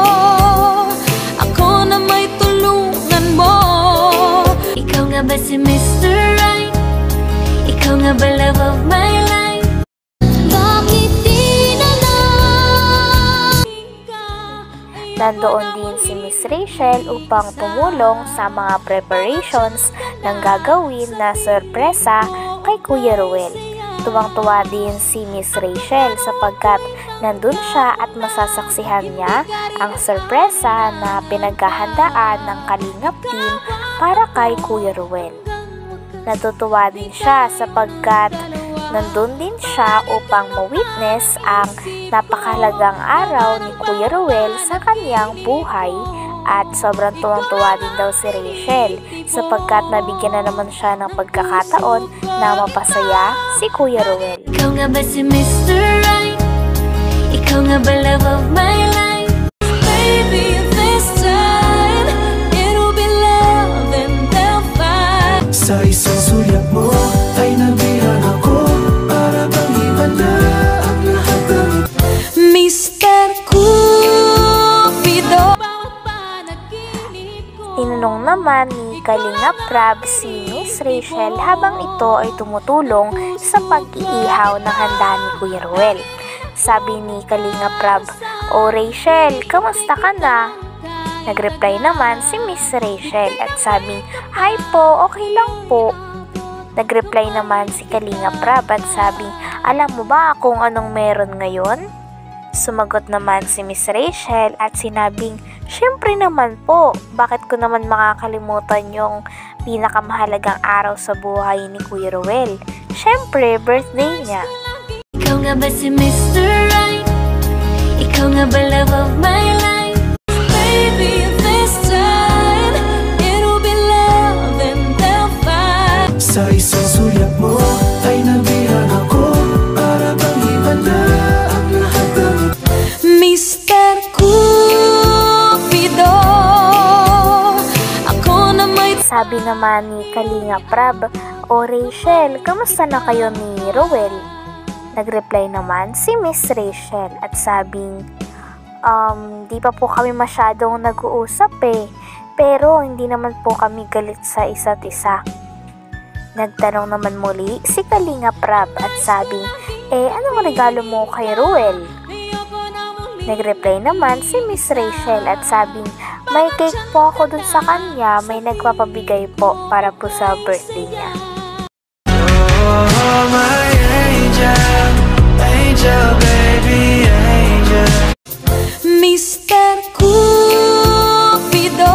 ako na may tulungan mo. Ikaw nga ba si Mr. Right? Ikaw nga ba love of my life? Bakit di na lang? Nandoon din si Miss Reychelle upang tumulong sa mga preparations ng gagawin na sorpresa kay Kuya Roel. Tuwang-tuwa din si Miss Reychelle sapagkat nandun siya at masasaksihan niya ang sorpresa na pinaghahandaan ng Kalingap team para kay Kuya Roel. Natutuwa din siya sapagkat nandun din siya upang ma-witness ang napakahalagang araw ni Kuya Roel sa kanyang buhay At sobrang tuwang-tuwa din daw si Reychelle sapagkat nabigyan na naman siya ng pagkakataon na mapasaya si Kuya Roel. Ikaw nga ba si Mr. Right? Ikaw nga ba love of my life? Baby, this time it'll be love and they'll fight. Sa isang sulyap mo ay nabihan ako para bang himala ang lahat ng Mr. Cupido. Tinanong naman ni Kalingap Rab si Miss Reychelle habang ito ay tumutulong sa pag-iihaw ng handa ni Kuya Roel. Sabi ni Kalingap Rab, "O Reychelle, kamusta ka na?" Nag-reply naman si Miss Reychelle at sabing, "Hi po, okay lang po." Nag-reply naman si Kalingap Rab at sabing, "Alam mo ba kung anong meron ngayon?" Sumagot naman si Miss Reychelle at sinabing, "Syempre naman po, bakit ko naman makakalimutan yung pinakamahalagang araw sa buhay ni Kuya Roel? Syempre, birthday niya." Ikaw nga ba si Mr. Right? Ikaw nga ba love of my life? Baby, this time it'll be love and they'll fight. Sa isang sulyap mo ay nabihan ako para bang himala ang lahat ng Mr. Cupido, ako na may Sabi naman ni Kalingap Rab, "O Reychelle, kamusta na kayo ni Roel?" Nag-reply naman si Miss Reychelle at sabing, Di pa po kami masyadong nag-uusap pero hindi naman po kami galit sa isa't isa." Nagtanong naman muli si Kalingap Rab at sabing, "Anong regalo mo kay Roel?" Nag-reply naman si Miss Reychelle at sabing, "May cake po ako dun sa kanya, may nagpapabigay po para po sa birthday niya." Oh, my angel, angel, baby, angel. Mr. Cupido,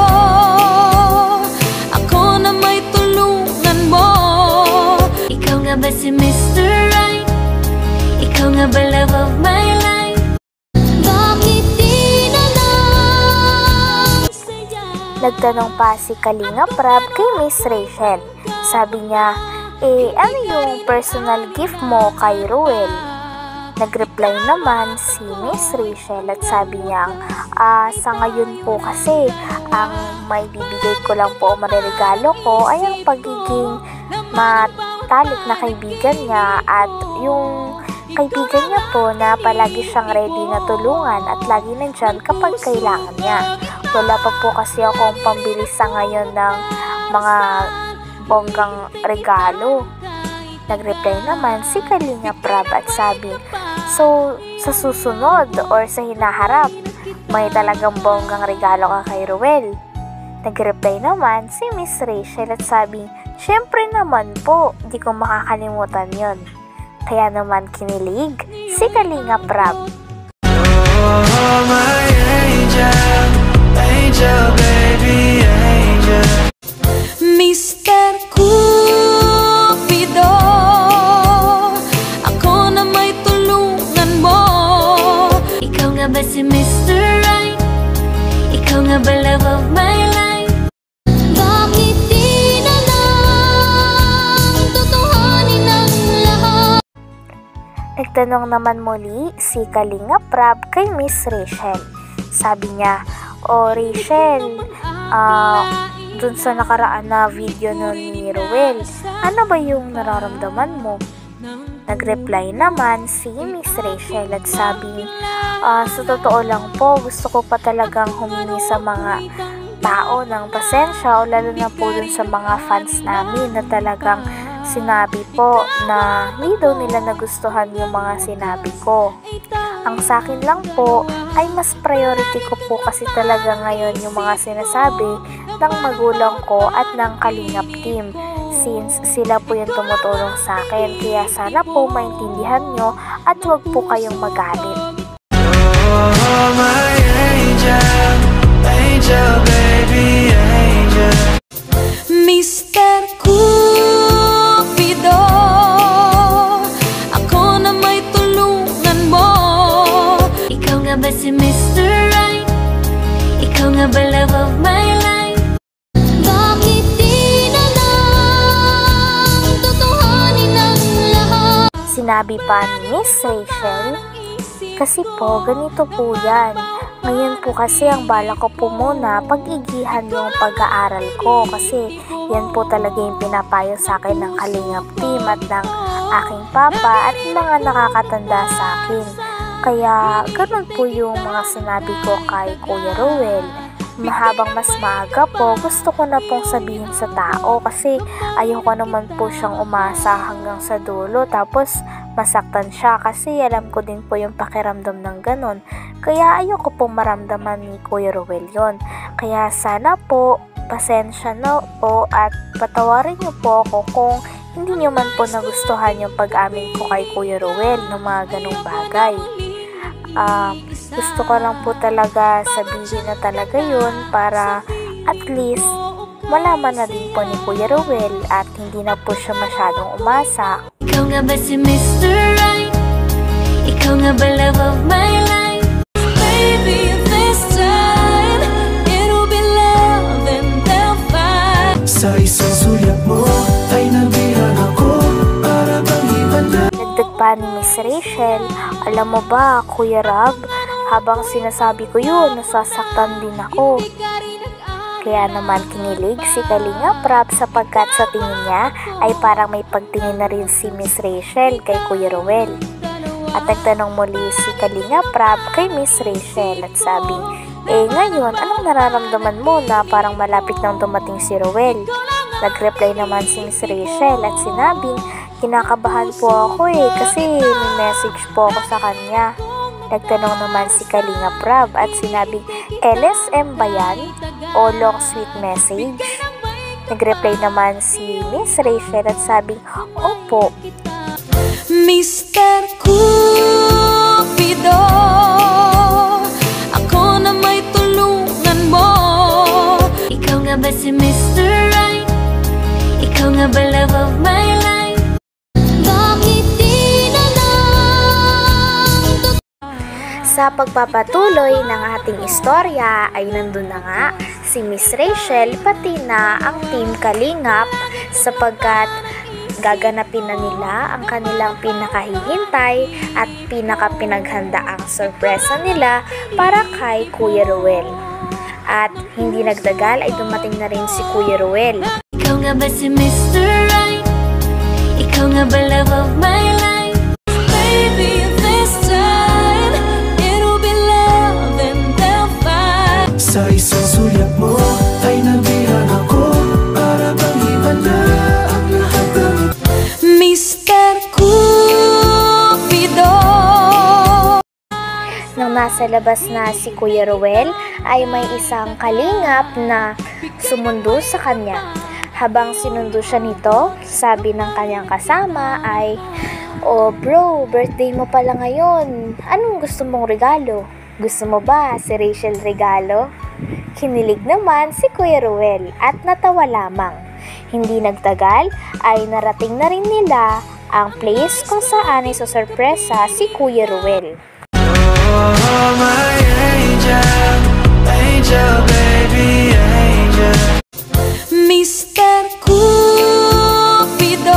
ako na may tulungan mo. Ikaw nga ba si Mr. Right? Ikaw nga ba love of my life? Bakit di na lang Nagtanong pa si Kalingap Rab kay Miss Reychelle. Sabi niya, "Ano yung personal gift mo kay Roel?" Nag-reply naman si Miss Reychelle at sabi niya, "Sa ngayon po kasi, ang may bibigay ko lang po o mariregalo ko ay ang pagiging matalik na kaibigan niya at yung kaibigan niya po na palagi siyang ready na tulungan at lagi nandyan kapag kailangan niya. Wala pa po kasi akong pambili sa ngayon ng mga bonggang regalo." Nag-reply naman si Kalingap Rab at sabi, "So, sa susunod or sa hinaharap, may talagang bonggang regalo ka kay Roel?" Nag-reply naman si Miss Reychelle at sabi, "Syempre naman po, di ko makakalimutan yon." Kaya naman kinilig si Kalingap Rab. Oh, my angel, angel, baby, angel. Mr. Cupido, ako na may tulungan mo. Ikaw nga ba si Mr. Right? Ikaw nga ba love of my life? Bakit di na lang tutuhanin ang lahat? Nagtanong naman muli si Kalingap Rab kay Miss Reychelle. Sabi niya, "O Reychelle, dun sa nakaraan na video nun ni Roel, ano ba yung nararamdaman mo?" Nag-reply naman si Miss Reychelle at sabi, "Sa totoo lang po, gusto ko pa talagang humingi sa mga tao ng pasensya o lalo na po dun sa mga fans namin na talagang sinabi po na hindi daw nila nagustuhan yung mga sinabi ko. Ang sa akin lang po ay mas priority ko po kasi talaga ngayon yung mga sinasabi ng magulang ko at ng Kalingap team since sila po yung tumutulong sa akin. Kaya sana po maintindihan nyo at huwag po kayong magalit." Oh, my angel, angel, baby, angel. Mr. Cupido, ako na may tulungan mo. Ikaw nga ba si Mr. Right? Ikaw nga ba love of sinabi pa ni Miss Reychelle, kasi po ganito po yan. Ngayon po kasi ang bala ko po muna pag-igihan yung pag-aaral ko kasi yan po talaga yung pinapayo sa akin ng Kalingap team at ng aking papa at mga nakakatanda sa akin. Kaya ganun po yung mga sinabi ko kay Kuya Roel. Mahabang mas maaga po, gusto ko na pong sabihin sa tao kasi ayoko naman po siyang umasa hanggang sa dulo tapos masaktan siya kasi alam ko din po yung pakiramdam ng ganun. Kaya ayoko pong maramdaman ni Kuya Roel yon. Kaya sana po, pasensya na po at patawarin niyo po ako kung hindi niyo man po nagustuhan yung pag-amin ko kay Kuya Roel ng mga ganung bagay. Gusto ko lang po talaga sabihin na talaga yun para at least malaman na din po ni Kuya Roel at hindi na po siya masyadong umasa. Ikaw nga ba si Mr. Right? Ikaw nga ba love of my life? Baby, this time it'll be love and they'll fight. Sa isang sulyap mo ay nabihan ako para bang himanda. Dagdag pa ni Miss Reychelle, alam mo ba Kuya Rob, habang sinasabi ko yun, nasasaktan din ako. Kaya naman kinilig si Kalingap Rob sapagkat sa tingin niya ay parang may pagtingin na rin si Miss Reychelle kay Kuya Roel. At nagtanong muli si Kalingap Rob kay Miss Reychelle at sabi, ngayon anong nararamdaman mo na parang malapit nang dumating si Roel? Nag-reply naman si Miss Reychelle at sinabing, kinakabahan po ako kasi may message po ako sa kanya. Nagtanong naman si Kalingap Rob at sinabing, LSM ba yan? O long sweet message? Nag-reply naman si Miss Reychelle at sabing, opo. Mr. Cupido, ako na may tulungan mo. Ikaw nga ba si Mr. Right? Ikaw nga ba love of my life? Sa pagpapatuloy ng ating istorya ay nandun na nga si Miss Reychelle pati na ang Team Kalingap sapagkat gaganapin na nila ang kanilang pinakahihintay at pinakapinaghandaang sorpresa nila para kay Kuya Roel. At hindi nagtagal ay dumating na rin si Kuya Roel. Ikaw nga ba si Mr. Right? Ikaw nga ba love of my life? Baby, this time it'll be love and they'll fight. Sa isang sulyap mo ay nabihan ako para bang himanda ang lahat ng Mr. Cupido. Nang nasa labas na si Kuya Roel ay may isang kalingap na sumundo sa kanya. Habang sinundo siya nito, sabi ng kanyang kasama ay, "Oh bro, birthday mo pala ngayon. Anong gusto mong regalo? Gusto mo ba si Reychelle regalo?" Kinilig naman si Kuya Roel at natawa lamang. Hindi nagtagal ay narating na rin nila ang place kung saan ay susurpresa si Kuya Roel. Oh, my angel, angel, baby, angel. Mr. Cupido,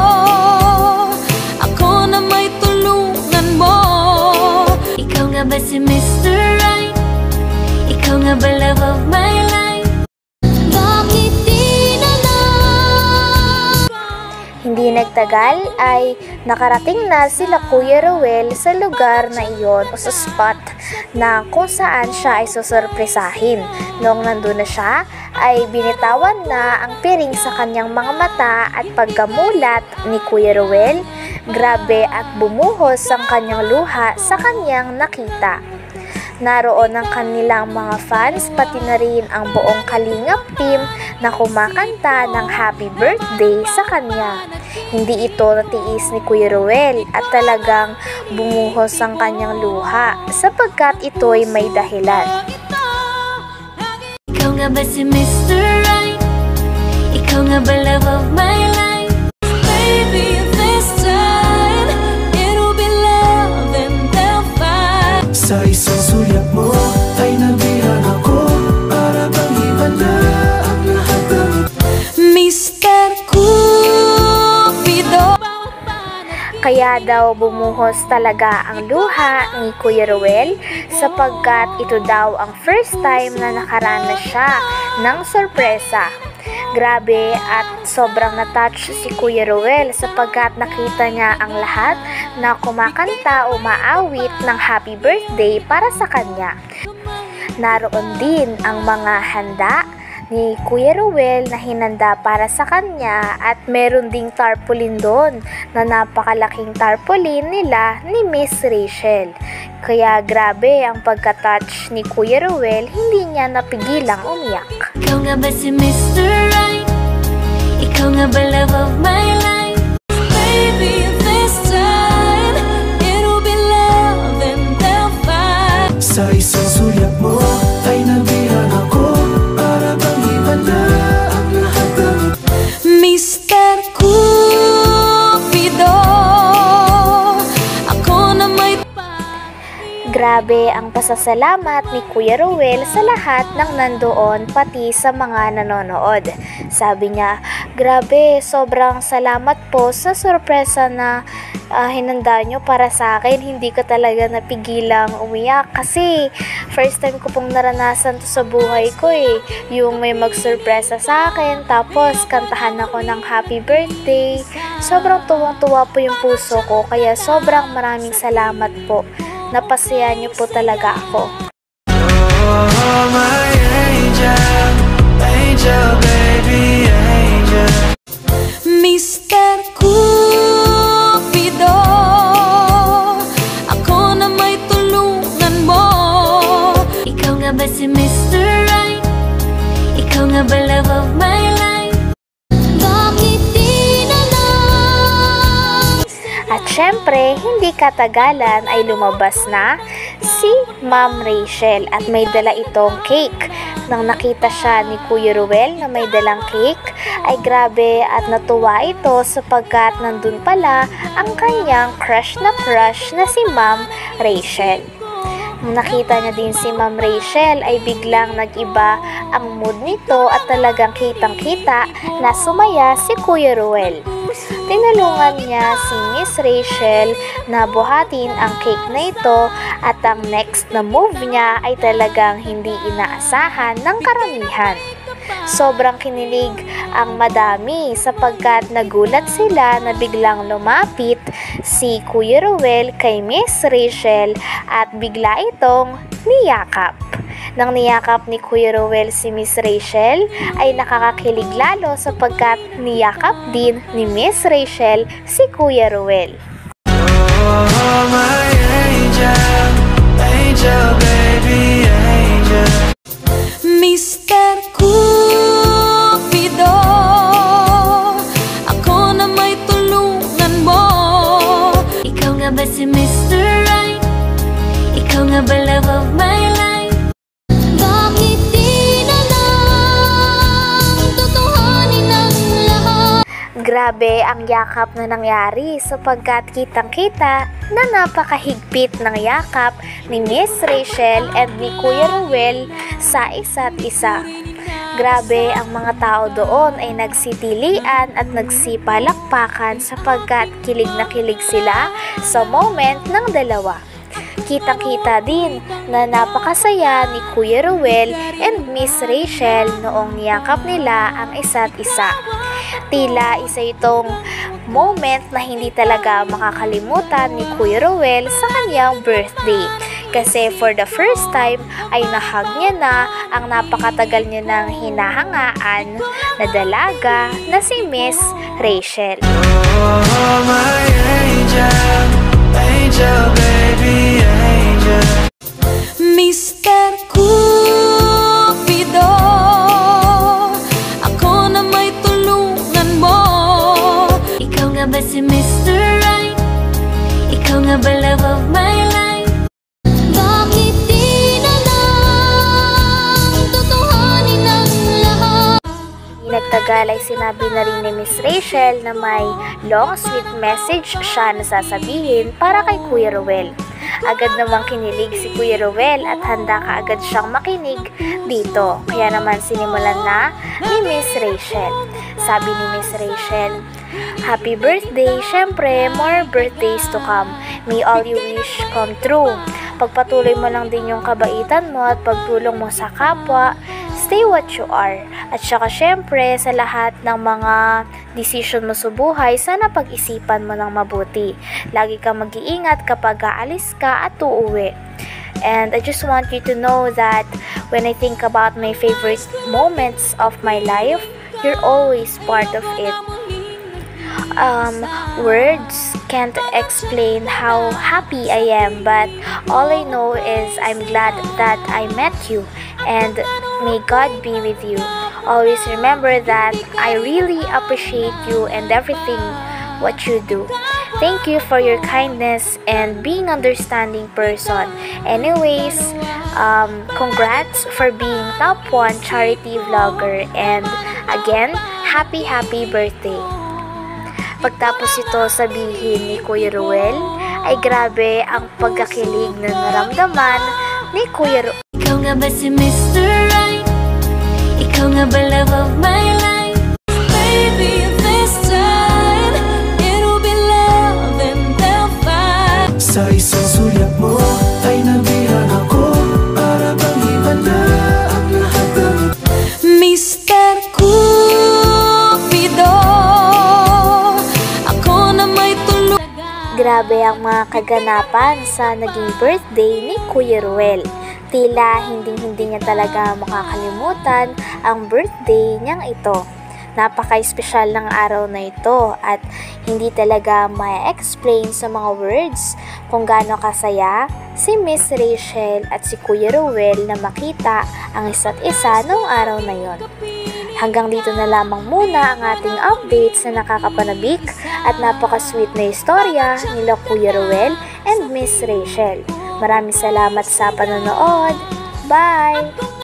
ako na may tulungan mo. Ikaw nga ba si Mr. Right? Ikaw nga ba love of my life? Bakit di na lang? Hindi nagtagal ay nakarating na sila Kuya Roel sa lugar na iyon o sa spot na kung saan siya ay susurpresahin. Noong nandun na siya, ay binitawan na ang piring sa kanyang mga mata at pagkamulat ni Kuya Roel, grabe at bumuhos ang kanyang luha sa kanyang nakita. Naroon ang kanilang mga fans pati na rin ang buong Kalingap team na kumakanta ng happy birthday sa kanya. Hindi ito natiis ni Kuya Roel at talagang bumuhos ang kanyang luha sapagkat ito'y may dahilan. Ikaw nga ba si Mr. Right? Ikaw nga ba love of my life? Baby, this time it'll be love and they'll fight. Sa isang sulyap mo ay nabihan ako para bang himanda ang lahat ng Mr. Cupido. Kaya daw bumuhos talaga ang luha ni Kuya Roel sapagkat ito daw ang first time na nakaranas siya ng sorpresa. Grabe at sobrang na-touch si Kuya Roel sapagkat nakita niya ang lahat na kumakanta o maawit ng happy birthday para sa kanya. Naroon din ang mga handa ni Kuya Roel na hinanda para sa kanya at meron ding tarpaulin doon na napakalaking tarpaulin nila ni Miss Reychelle. Kaya grabe ang pagka-touch ni Kuya Roel, hindi niya napigilang umiyak. Ikaw nga ba si Mr. Right? Ikaw nga ba love of my life? Baby, this time it'll be love and they'll fight. Sa isang sulyap mo ay nabihan ako, para bang iba na ang lahat ng Mr. Cupido, ako na may Grabe ang pasasalamat ni Kuya Roel sa lahat ng nandoon pati sa mga nanonood. Sabi niya, grabe, sobrang salamat po sa sorpresa na hinanda nyo para sa akin. Hindi ko talaga napigilang umiyak kasi first time ko pong naranasan to sa buhay ko yung may magsurpresa sa akin tapos kantahan ako ng happy birthday. Sobrang tuwang-tuwa po yung puso ko kaya sobrang maraming salamat po. Napasaya niyo po talaga ako. Oh, my angel, angel, baby, angel. Mr. Cupido, ako na may tulungan mo. Ikaw nga ba si Mr. Right? Ikaw nga ba love of my life? Bakit di na lang? At syempre, hindi katagalan ay lumabas na si Ma'am Reychelle at may dala itong cake. Nang nakita siya ni Kuya Roel na may dalang cake, ay grabe at natuwa ito sapagkat nandun pala ang kanyang crush na si Ma'am Reychelle. Nung nakita niya din si Ma'am Reychelle ay biglang nag-iba ang mood nito at talagang kitang-kita na sumaya si Kuya Roel. Tinulungan niya si Miss Reychelle na buhatin ang cake na ito at ang next na move niya ay talagang hindi inaasahan ng karamihan. Sobrang kinilig ang madami sapagkat nagulat sila na biglang lumapit si Kuya Roel kay Miss Reychelle at bigla itong niyakap. Nang niyakap ni Kuya Roel si Miss Reychelle ay nakakakilig lalo sapagkat niyakap din ni Miss Reychelle si Kuya Roel. Oh, my angel, angel, baby, angel. Mr. Cupido, ako na may tulungan mo. Ikaw nga ba si Mr. Right? Ikaw nga ba love of my life? Bakit di na lang tutuhanin ang lahat? Grabe ang yakap na nangyari sapagkat kitang-kita na napakahigpit ng yakap ni Miss Reychelle and ni Kuya Roel sa isa't isa. Grabe ang mga tao doon ay nagsitilian at nagsipalakpakan sapagkat kilig na kilig sila sa moment ng dalawa. Kitang-kita din na napakasaya ni Kuya Roel and Miss Reychelle noong niyakap nila ang isa't isa. Tila isa itong moment na hindi talaga makakalimutan ni Kuya Roel sa kanyang birthday. Kasi for the first time ay nahag niya na ang napakatagal niya ng hinahangaan na dalaga na si Miss Reychelle. Oh, my angel, angel, baby, angel. Mr. Cupido, ako na may tulungan mo. Ikaw nga ba si Mr. Right? Ikaw nga ba love of my life? Bakit di na lang tutuhanin ang lahat? Nagtagal ay sinabi na rin ni Miss Reychelle na may long sweet message siya na sasabihin para kay Kuya Roel. Agad namang kinilig si Kuya Roel at handa ka agad siyang makinig dito. Kaya naman sinimulan na ni Miss Reychelle. Sabi ni Miss Reychelle, "Happy birthday! Syempre, more birthdays to come. May all you wish come true. Pagpatuloy mo lang din yung kabaitan mo at pagtulong mo sa kapwa. Stay what you are. At saka syempre, sa lahat ng mga decision mo sa buhay, sana pag-isipan mo ng mabuti. Lagi kang mag-iingat kapag aalis ka at uuwi. And I just want you to know that when I think about my favorite moments of my life, you're always part of it. Words can't explain how happy I am, but all I know is I'm glad that I met you, and may God be with you. Always remember that I really appreciate you and everything what you do. Thank you for your kindness and being understanding person. Anyways, congrats for being top 1 charity vlogger, and again, happy birthday." Pagtapos ito sabihin ni Kuya Roel, ay grabe ang pagkakilig na naramdaman ni Kuya Roel. Ikaw nga ba si Mr. Right? Ikaw nga ba love of my life? Baby, this time it'll be love and they'll fight. Sa isang sulyap mo ay nabihan ako, para bang iba na ang lahat ng Mr. Cupido, ako na may tulog. Grabe ang mga kaganapan sa naging birthday ni Kuya Roel. Tila hindi niya talaga makakalimutan ang birthday niyang ito. Napaka-espesyal ng araw na ito at hindi talaga ma-explain sa mga words kung gaano kasaya si Miss Reychelle at si Kuya Roel na makita ang isa't isa noong araw na yon. Hanggang dito na lamang muna ang ating updates na nakakapanabik at napaka-sweet na istorya nila Kuya Roel and Miss Reychelle. Maraming salamat sa panonood. Bye!